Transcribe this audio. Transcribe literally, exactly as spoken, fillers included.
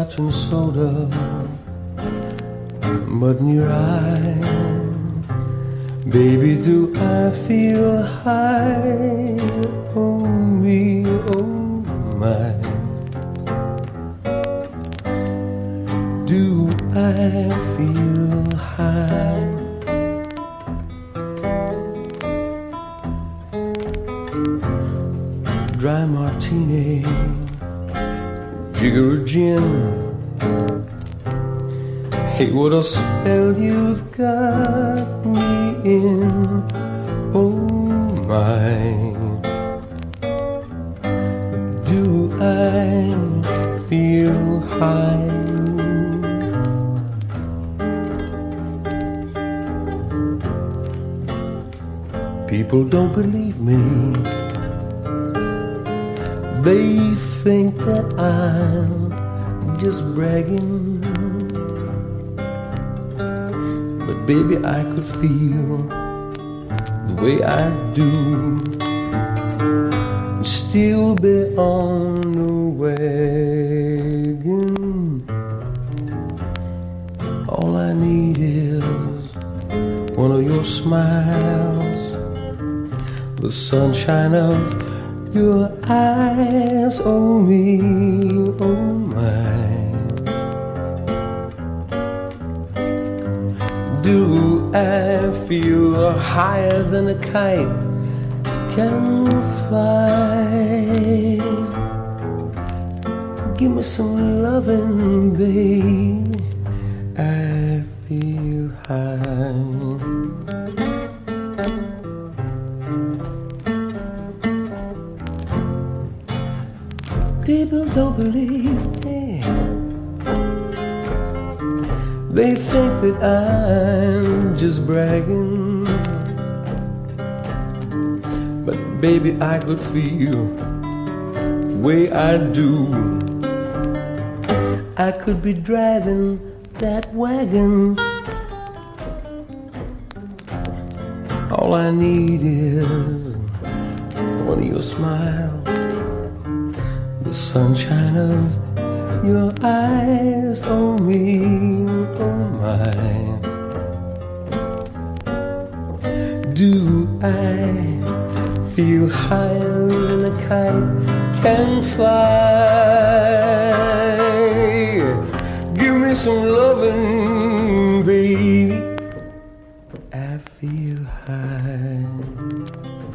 Scotch and Soda, but in your eyes, baby, do I feel high? Oh me, oh my, do I feel high? Dry martini, jigger gin. Hey, what a spell you've got me in, oh my. Do I feel high? People don't believe me. They think that I'm just bragging, but baby, I could feel the way I do and still be on the wagon. All I need is one of your smiles, the sunshine of your eyes, oh me, oh my. Do I feel higher than a kite can fly? Give me some loving, babe, I feel high. People don't believe me. They think that I'm just bragging, but baby, I could feel the way I do. I could be driving that wagon. All I need is one of your smiles, the sunshine of your eyes, oh me, oh my. Do I feel higher than a kite can fly? Give me some loving, baby, I feel high.